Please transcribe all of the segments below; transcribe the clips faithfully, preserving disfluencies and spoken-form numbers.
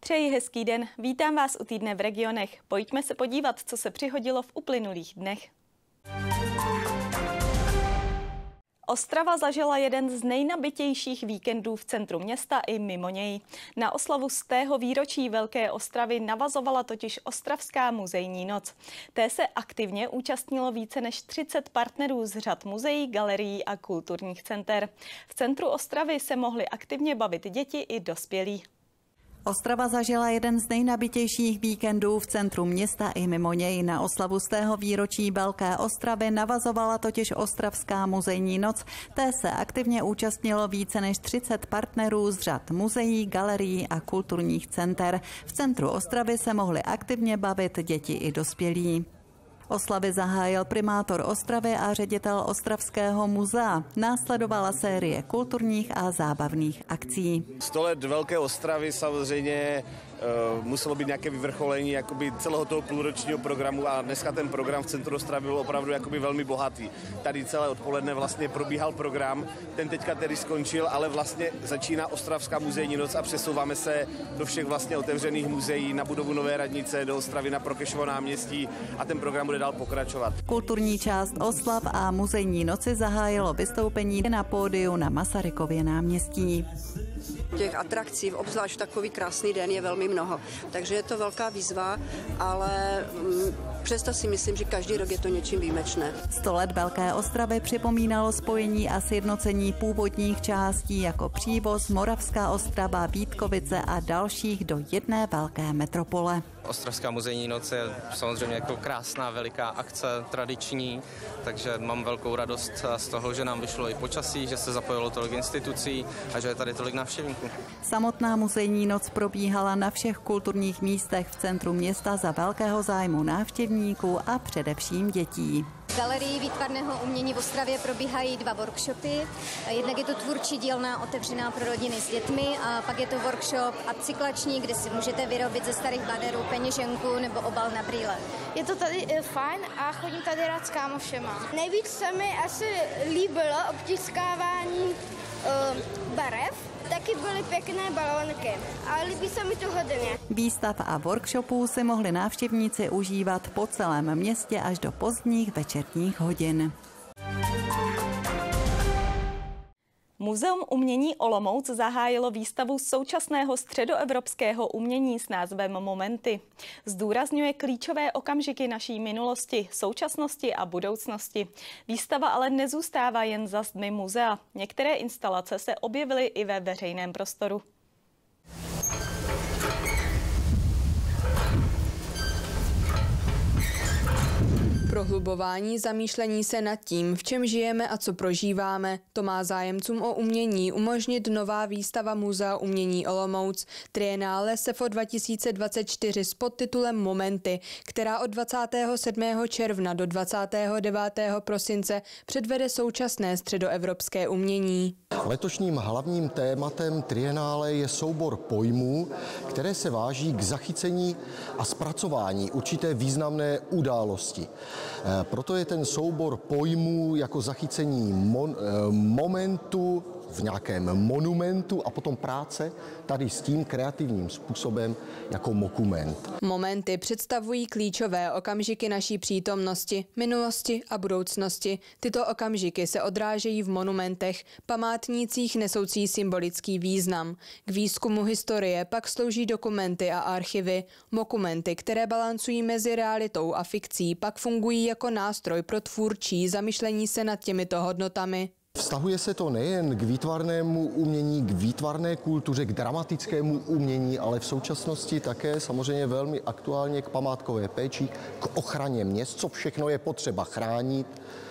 Přeji hezký den, vítám vás u Týdne v regionech. Pojďme se podívat, co se přihodilo v uplynulých dnech. Ostrava zažila jeden z nejnabitějších víkendů v centru města i mimo něj. Na oslavu stého výročí Velké Ostravy navazovala totiž Ostravská muzejní noc. Té se aktivně účastnilo více než třicet partnerů z řad muzeí, galerií a kulturních center. V centru Ostravy se mohli aktivně bavit děti i dospělí. Ostrava zažila jeden z nejnabitějších víkendů v centru města i mimo něj. Na oslavu stého výročí Velké Ostravy navazovala totiž Ostravská muzejní noc. Té se aktivně účastnilo více než třicet partnerů z řad muzeí, galerií a kulturních center. V centru Ostravy se mohli aktivně bavit děti i dospělí. Oslavy zahájil primátor Ostravy a ředitel Ostravského muzea. Následovala série kulturních a zábavných akcí. sto let Velké Ostravy samozřejmě uh, muselo být nějaké vyvrcholení jakoby celého toho půlročního programu a dneska ten program v centru Ostravy byl opravdu jakoby velmi bohatý. Tady celé odpoledne vlastně probíhal program, ten teďka tedy skončil, ale vlastně začíná Ostravská muzejní noc a přesouváme se do všech vlastně otevřených muzeí, na budovu Nové radnice, do Ostravy, na Prokešovo náměstí a ten program bude dál pokračovat. Kulturní část oslav a muzejní noci zahájilo vystoupení na pódiu na Masarykově náměstí. Těch atrakcí, obzvlášť takový krásný den, je velmi mnoho. Takže je to velká výzva, ale mm, přesto si myslím, že každý rok je to něčím výjimečné. Sto let Velké Ostravy připomínalo spojení a sjednocení původních částí jako Přívoz, Moravská Ostrava, Vítkovice a dalších do jedné velké metropole. Ostravská muzejní noc je samozřejmě jako krásná, veliká akce, tradiční, takže mám velkou radost z toho, že nám vyšlo i počasí, že se zapojilo tolik institucí a že je tady tolik návštěvníků. Samotná muzejní noc probíhala na všech kulturních místech v centru města za velkého zájmu návštěvníků a především dětí. V galerii výtvarného umění v Ostravě probíhají dva workshopy. Jednak je to tvůrčí dílna otevřená pro rodiny s dětmi a pak je to workshop upcyklační, kde si můžete vyrobit ze starých bladerů peněženku nebo obal na brýle. Je to tady fajn a chodím tady rád s kámošema. Nejvíc se mi asi líbilo obtiskávání uh, barev. Taky byly pěkné balónky a líbí se mi to hodně. Výstav a workshopů si mohli návštěvníci užívat po celém městě až do pozdních večerních hodin. Muzeum umění Olomouc zahájilo výstavu současného středoevropského umění s názvem Momenty. Zdůrazňuje klíčové okamžiky naší minulosti, současnosti a budoucnosti. Výstava ale nezůstává jen za zdmi muzea. Některé instalace se objevily i ve veřejném prostoru. Prohlubování zamýšlení se nad tím, v čem žijeme a co prožíváme, to má zájemcům o umění umožnit nová výstava Muzea umění Olomouc Triennále SEFO dva tisíce dvacet čtyři s podtitulem Momenty, která od dvacátého sedmého června do dvacátého devátého prosince předvede současné středoevropské umění. Letošním hlavním tématem Triennále je soubor pojmů, které se váží k zachycení a zpracování určité významné události. Proto je ten soubor pojmů jako zachycení mon, momentu v nějakém monumentu a potom práce tady s tím kreativním způsobem jako dokument. Momenty představují klíčové okamžiky naší přítomnosti, minulosti a budoucnosti. Tyto okamžiky se odrážejí v monumentech, památnících nesoucí symbolický význam. K výzkumu historie pak slouží dokumenty a archivy. Dokumenty, které balancují mezi realitou a fikcí, pak fungují jako nástroj pro tvůrčí zamyšlení se nad těmito hodnotami. Vztahuje se to nejen k výtvarnému umění, k výtvarné kultuře, k dramatickému umění, ale v současnosti také samozřejmě velmi aktuálně k památkové péči, k ochraně měst, co všechno je potřeba chránit,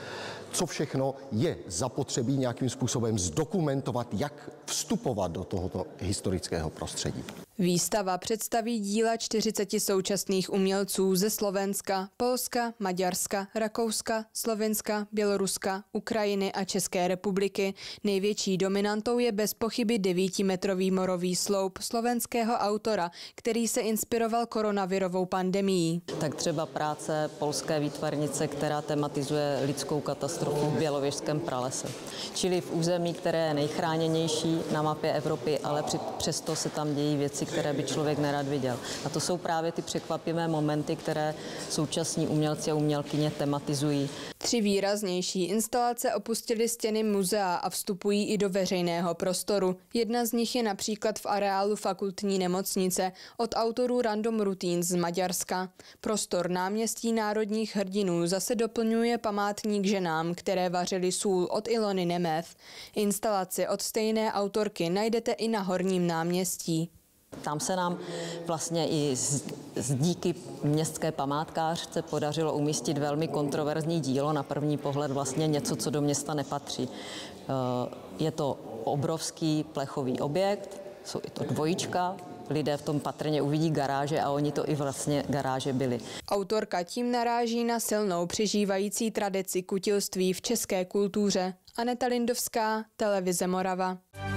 co všechno je zapotřebí nějakým způsobem zdokumentovat, jak vstupovat do tohoto historického prostředí. Výstava představí díla čtyřiceti současných umělců ze Slovenska, Polska, Maďarska, Rakouska, Slovenska, Běloruska, Ukrajiny a České republiky. Největší dominantou je bez pochyby devítimetrový morový sloup slovenského autora, který se inspiroval koronavirovou pandemií. Tak třeba práce polské výtvarnice, která tematizuje lidskou katastrofu v Bělověžském pralese. Čili v území, které je nejchráněnější na mapě Evropy, ale při, přesto se tam dějí věci, které by člověk nerad viděl. A to jsou právě ty překvapivé momenty, které současní umělci a umělkyně tematizují. Tři výraznější instalace opustily stěny muzea a vstupují i do veřejného prostoru. Jedna z nich je například v areálu fakultní nemocnice od autorů Random Routines z Maďarska. Prostor náměstí národních hrdinů zase doplňuje památník ženám, které vařily sůl od Ilony Nemeth. Instalaci od stejné autorky najdete i na Horním náměstí. Tam se nám vlastně i z, z díky městské památkářce podařilo umístit velmi kontroverzní dílo, na první pohled vlastně něco, co do města nepatří. Je to obrovský plechový objekt, jsou i to dvojička, lidé v tom patrně uvidí garáže a oni to i vlastně garáže byly. Autorka tím naráží na silnou přežívající tradici kutilství v české kultuře. Aneta Lindovská, Televize Morava.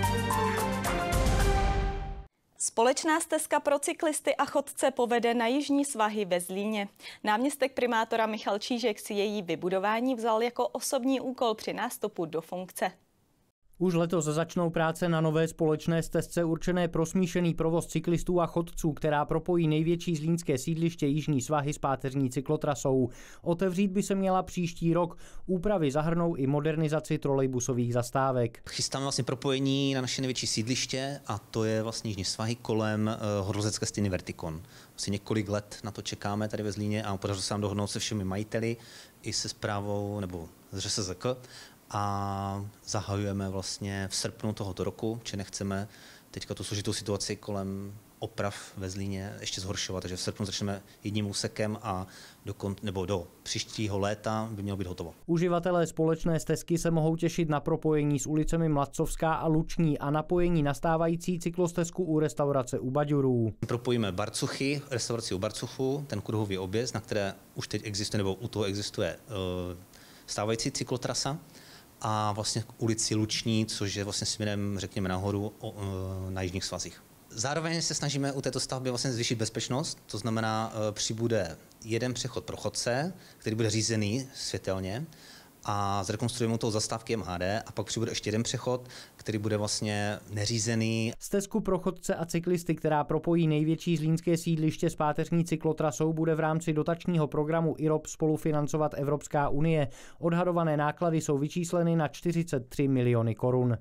Společná stezka pro cyklisty a chodce povede na jižní svahy ve Zlíně. Náměstek primátora Michal Čížek si její vybudování vzal jako osobní úkol při nástupu do funkce. Už letos začnou práce na nové společné stezce určené pro smíšený provoz cyklistů a chodců, která propojí největší zlínské sídliště Jižní svahy s páteřní cyklotrasou. Otevřít by se měla příští rok. Úpravy zahrnou i modernizaci trolejbusových zastávek. Chystáme vlastně propojení na naše největší sídliště a to je vlastně Jižní svahy kolem uh, horolezecké stejny Vertikon. Asi několik let na to čekáme tady ve Zlíně a podařilo se nám dohodnout se všemi majiteli i se správou nebo z R S Z K. A zahajujeme vlastně v srpnu tohoto roku, či nechceme teďka tu složitou situaci kolem oprav ve Zlíně ještě zhoršovat, takže v srpnu začneme jedním úsekem a do, kon, nebo do příštího léta by mělo být hotovo. Uživatelé společné stezky se mohou těšit na propojení s ulicemi Mladcovská a Luční a napojení na stávající cyklostezku u restaurace u Baďurů. Propojíme Barcuchy, restauraci u Barcuchu, ten kruhový objezd, na které už teď existuje, nebo u toho existuje uh, stávající cyklotrasa, a vlastně k ulici Luční, což je vlastně směrem, řekněme, nahoru na jižních svazích. Zároveň se snažíme u této stavby vlastně zvýšit bezpečnost, to znamená, přibude jeden přechod pro chodce, který bude řízený světelně, a zrekonstruujeme toho zastávky M H D a pak přibude ještě jeden přechod, který bude vlastně neřízený. Stezku pro chodce a cyklisty, která propojí největší zlínské sídliště s páteřní cyklotrasou, bude v rámci dotačního programu I R O P spolufinancovat Evropská unie. Odhadované náklady jsou vyčísleny na čtyřicet tři miliony korun.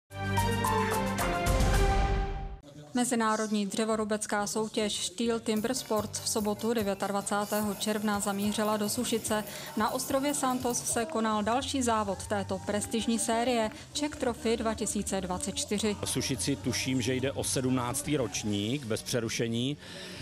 Mezinárodní dřevorubecká soutěž Steel Timber Sports v sobotu dvacátého devátého června zamířila do Sušice. Na ostrově Santos se konal další závod této prestižní série Czech Trophy dva tisíce dvacet čtyři. V Sušici tuším, že jde o sedmnáctý ročník bez přerušení,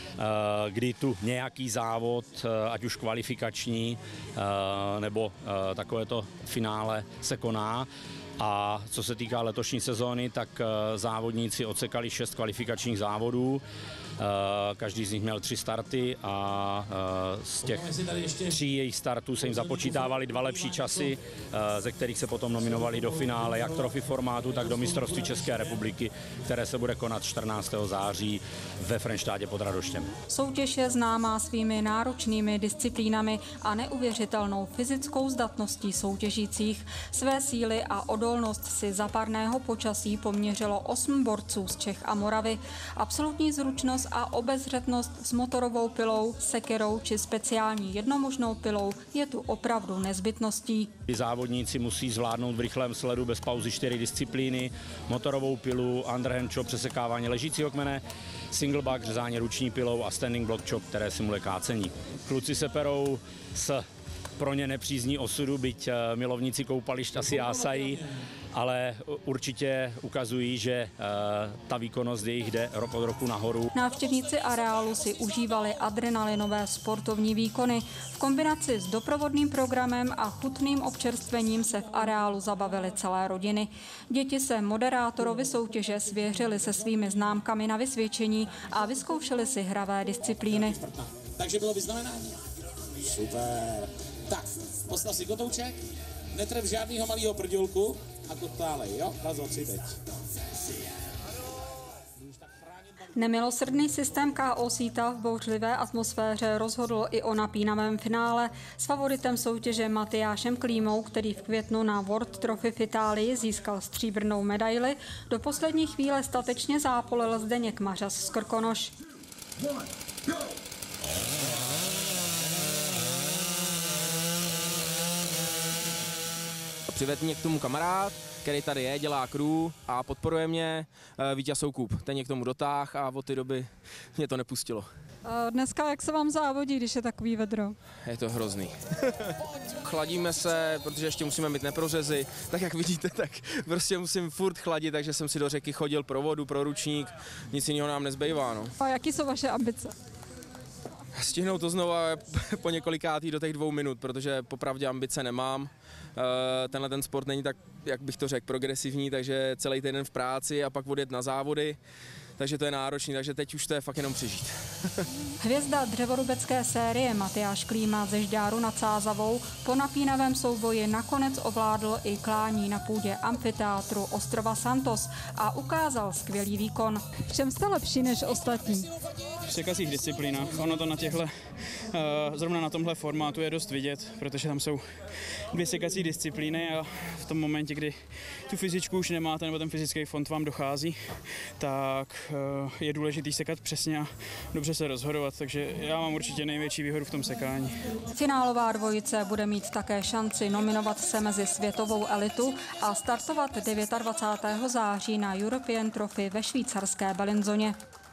kdy tu nějaký závod, ať už kvalifikační nebo takovéto finále se koná. A co se týká letošní sezóny, tak závodníci odsekali šest kvalifikačních závodů. Každý z nich měl tři starty a z těch tří jejich startů se jim započítávaly dva lepší časy, ze kterých se potom nominovali do finále jak trofy formátu, tak do mistrovství České republiky, které se bude konat čtrnáctého září ve Frenštádě pod Radoštěm. Soutěž je známá svými náročnými disciplínami a neuvěřitelnou fyzickou zdatností soutěžících. Své síly a odolnost si za parného počasí poměřilo osm borců z Čech a Moravy. Absolutní zručnost a obezřetnost s motorovou pilou, sekerou či speciální jednomožnou pilou je tu opravdu nezbytností. Závodníci musí zvládnout v rychlém sledu bez pauzy čtyři disciplíny, motorovou pilu, underhand chop, přesekávání ležícího kmene, single back, řezání ruční pilou a standing block chop, které simuluje kácení. Kluci se perou s pro ně nepřízní osudu, byť milovníci koupališť asi jásají, ale určitě ukazují, že ta výkonnost jejich jde rok od roku nahoru. Návštěvníci areálu si užívali adrenalinové sportovní výkony. V kombinaci s doprovodným programem a chutným občerstvením se v areálu zabavily celé rodiny. Děti se moderátorovi soutěže svěřili se svými známkami na vysvědčení a vyzkoušeli si hravé disciplíny. Takže bylo vyznamenání. Super. Tak, postav si kotouček, netref žádnýho malýho prdělku a kotálej, jo? Raz, dva, tři, teď. Nemilosrdný systém K O síta v bouřlivé atmosféře rozhodl i o napínavém finále s favoritem soutěže Matyášem Klímou, který v květnu na World Trophy v Itálii získal stříbrnou medaili. Do poslední chvíle statečně zápolil Zdeněk Mařas z Krkonoš. Přivedl mě k tomu kamarád, který tady je, dělá crew a podporuje mě, Vítěz Soukup. Ten mě k tomu dotáhl a od té doby mě to nepustilo. Dneska jak se vám závodí, když je takový vedro? Je to hrozný. Chladíme se, protože ještě musíme mít neprořezy, tak jak vidíte, tak prostě musím furt chladit, takže jsem si do řeky chodil pro vodu, pro ručník, nic jiného nám nezbývá. No. A jaký jsou vaše ambice? Stihnout to znova po několikátý do těch dvou minut, protože popravdě ambice nemám. Tenhle ten sport není tak, jak bych to řekl, progresivní, takže celý týden v práci a pak odjet na závody, takže to je náročný, takže teď už to je fakt jenom přežít. Hvězda dřevorubecké série Matyáš Klíma ze Žďáru nad Sázavou po napínavém souboji nakonec ovládl i klání na půdě amfiteátru ostrova Santos a ukázal skvělý výkon. V čem jste lepší než ostatní? V sekacích disciplínách. Ono to na těchhle, zrovna na tomhle formátu je dost vidět, protože tam jsou dvě sekací disciplíny a v tom momentě, kdy tu fyzičku už nemáte nebo ten fyzický fond vám dochází, tak je důležitý sekat přesně a dobře se rozhodovat, takže já mám určitě největší výhodu v tom sekání. Finálová dvojice bude mít také šanci nominovat se mezi světovou elitu a startovat dvacátého devátého září na European Trophy ve švýcarské Bellinzoně.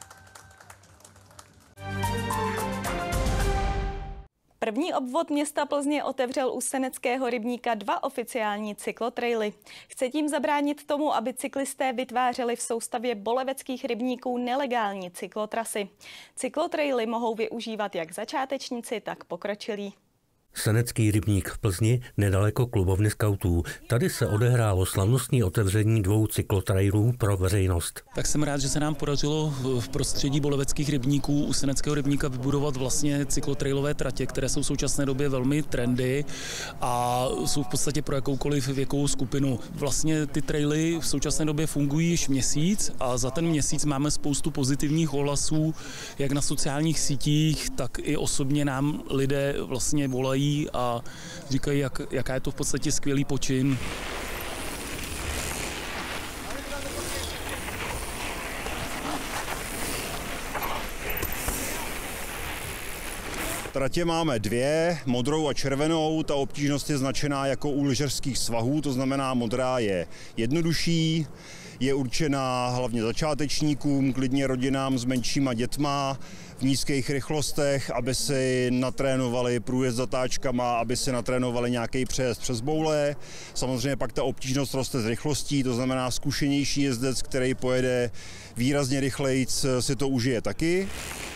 První obvod města Plzně otevřel u Seneckého rybníka dva oficiální cyklotraily. Chce tím zabránit tomu, aby cyklisté vytvářeli v soustavě boleveckých rybníků nelegální cyklotrasy. Cyklotraily mohou využívat jak začátečníci, tak pokročilí. Senecký rybník v Plzni, nedaleko klubovny skautů. Tady se odehrálo slavnostní otevření dvou cyklotrailů pro veřejnost. Tak jsem rád, že se nám podařilo v prostředí boleveckých rybníků u Seneckého rybníka vybudovat vlastně cyklotrailové tratě, které jsou v současné době velmi trendy a jsou v podstatě pro jakoukoliv věkovou skupinu. Vlastně ty traily v současné době fungují již měsíc a za ten měsíc máme spoustu pozitivních ohlasů, jak na sociálních sítích, tak i osobně nám lidé vlastně volají a říkají, jak, jaká je to v podstatě skvělý počin. Tratě máme dvě, modrou a červenou. Ta obtížnost je značená jako u lyžařských svahů, to znamená modrá je jednodušší, je určená hlavně začátečníkům, klidně rodinám s menšíma dětma, v nízkých rychlostech, aby si natrénovali průjezd zatáčkama, aby si natrénovali nějaký přejezd přes boule. Samozřejmě pak ta obtížnost roste s rychlostí, to znamená zkušenější jezdec, který pojede výrazně rychleji, si to užije taky.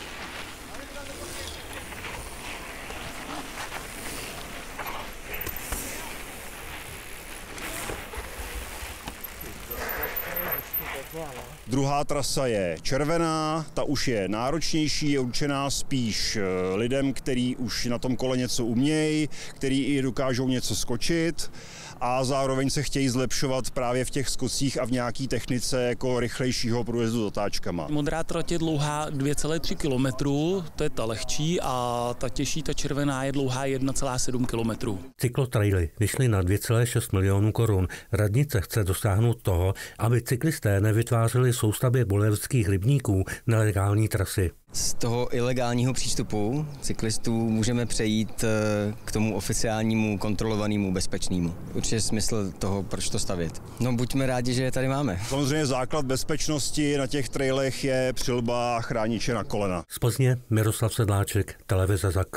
Druhá trasa je červená, ta už je náročnější, je určená spíš lidem, kteří už na tom kole něco umějí, kteří i dokážou něco skočit a zároveň se chtějí zlepšovat právě v těch skocích a v nějaké technice jako rychlejšího průjezdu zatáčkama. Modrá trať je dlouhá dvě celé tři kilometru, to je ta lehčí, a ta těžší, ta červená, je dlouhá jedna celá sedm kilometru. Cyklotraily vyšly na dvě celé šest milionů korun. Radnice chce dosáhnout toho, aby cyklisté nevytvářeli v soustavě boleveckých rybníků nelegální trasy. Z toho ilegálního přístupu cyklistů můžeme přejít k tomu oficiálnímu, kontrolovanému, bezpečnému. Určitě je smysl toho, proč to stavět. No, buďme rádi, že je tady máme. Samozřejmě základ bezpečnosti na těch trailech je přilba a chrániče na kolena. Z Plzně Miroslav Sedláček, televize Zak.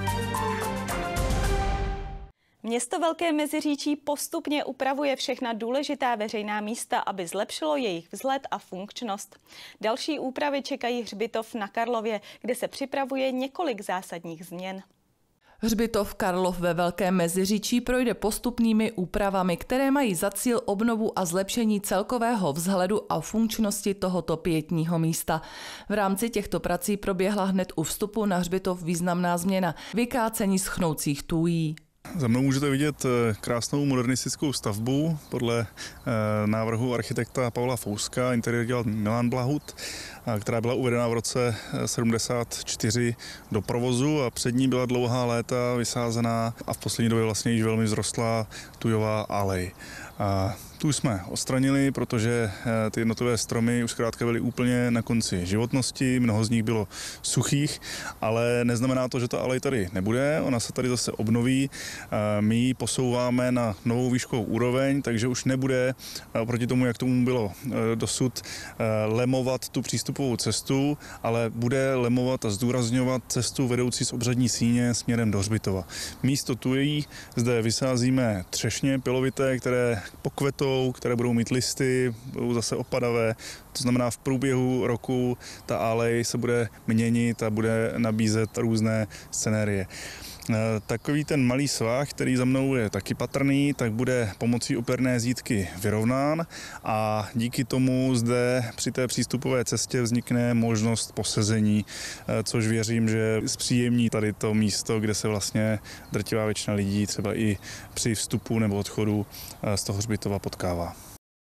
Město Velké Meziříčí postupně upravuje všechna důležitá veřejná místa, aby zlepšilo jejich vzhled a funkčnost. Další úpravy čekají hřbitov na Karlově, kde se připravuje několik zásadních změn. Hřbitov Karlov ve Velkém Meziříčí projde postupnými úpravami, které mají za cíl obnovu a zlepšení celkového vzhledu a funkčnosti tohoto pietního místa. V rámci těchto prací proběhla hned u vstupu na hřbitov významná změna – vykácení schnoucích tůjí. Za mnou můžete vidět krásnou modernistickou stavbu podle návrhu architekta Pavla Fouska, interiér dělal Milan Blahut, která byla uvedena v roce sedmdesát čtyři do provozu a před ní byla dlouhá léta vysázená a v poslední době vlastně již velmi vzrostlá tujová alej. A tu jsme odstranili, protože ty jednotlivé stromy už zkrátka byly úplně na konci životnosti, mnoho z nich bylo suchých, ale neznamená to, že ta alej tady nebude, ona se tady zase obnoví. My ji posouváme na novou výškovou úroveň, takže už nebude proti tomu, jak tomu bylo dosud, lemovat tu přístupovou cestu, ale bude lemovat a zdůrazňovat cestu vedoucí z Obřadní síně směrem do Hřbitova. Místo tují zde vysázíme třešně pilovité, které pokvetou, které budou mít listy, budou zase opadavé. To znamená, v průběhu roku ta alej se bude měnit a bude nabízet různé scenérie. Takový ten malý svah, který za mnou je taky patrný, tak bude pomocí opěrné zítky vyrovnán a díky tomu zde při té přístupové cestě vznikne možnost posezení, což věřím, že zpříjemní tady to místo, kde se vlastně drtivá většina lidí třeba i při vstupu nebo odchodu z toho hřbitova potkává.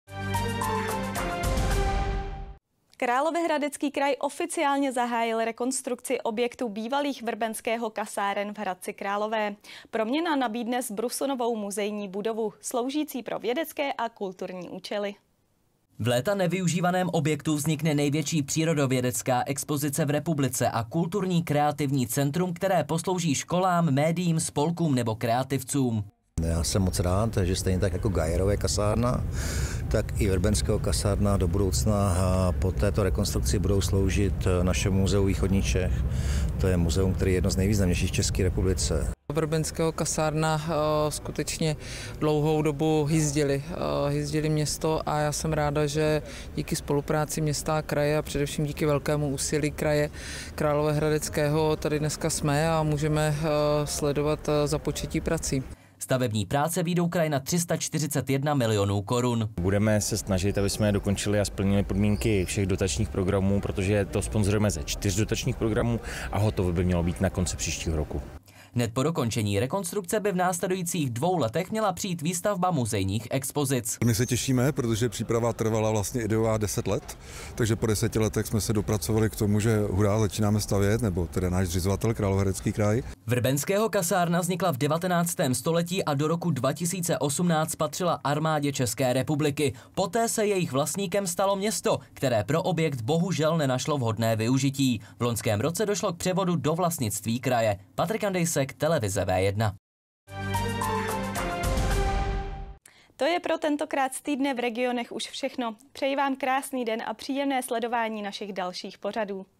Královéhradecký kraj oficiálně zahájil rekonstrukci objektu bývalých vrbenského kasáren v Hradci Králové. Proměna nabídne zbrusunovou muzejní budovu, sloužící pro vědecké a kulturní účely. V léta nevyužívaném objektu vznikne největší přírodovědecká expozice v republice a kulturní kreativní centrum, které poslouží školám, médiím, spolkům nebo kreativcům. Já jsem moc rád, že stejně tak jako Gajerové kasárna, tak i Vrbenského kasárna do budoucna a po této rekonstrukci budou sloužit našemu muzeu východních Čech. To je muzeum, který je jedno z nejvýznamnějších v České republice. Vrbenského kasárna uh, skutečně dlouhou dobu hyzdili, uh, hyzdili město a já jsem ráda, že díky spolupráci města a kraje a především díky velkému úsilí kraje Královéhradeckého tady dneska jsme a můžeme uh, sledovat uh, započetí prací. Stavební práce výjdou kraj na tři sta čtyřicet jedna milionů korun. Budeme se snažit, aby jsme dokončili a splnili podmínky všech dotačních programů, protože to sponzorujeme ze čtyř dotačních programů a hotovo by mělo být na konci příštího roku. Hned po dokončení rekonstrukce by v následujících dvou letech měla přijít výstavba muzejních expozic. My se těšíme, protože příprava trvala vlastně ideová deset let, takže po deseti letech jsme se dopracovali k tomu, že hurá, začínáme stavět, nebo teda náš zřizovatel Královéhradecký kraj. Vrbenského kasárna vznikla v devatenáctém století a do roku dva tisíce osmnáct patřila armádě České republiky. Poté se jejich vlastníkem stalo město, které pro objekt bohužel nenašlo vhodné využití. V loňském roce došlo k převodu do vlastnictví kraje. Patrik Andejsek, televize V jedna. To je pro tentokrát z týdne v regionech už všechno. Přeji vám krásný den a příjemné sledování našich dalších pořadů.